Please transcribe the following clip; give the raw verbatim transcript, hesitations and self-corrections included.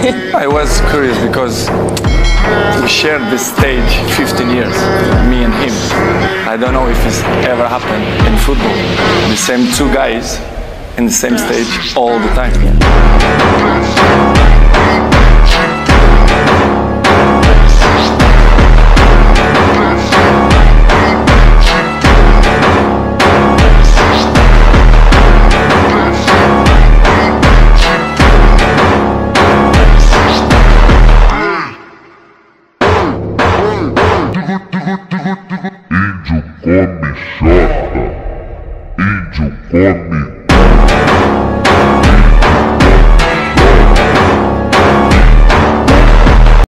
I was curious because we shared this stage fifteen years, me and him. I don't know if it's ever happened in football. The same two guys in the same stage all the time.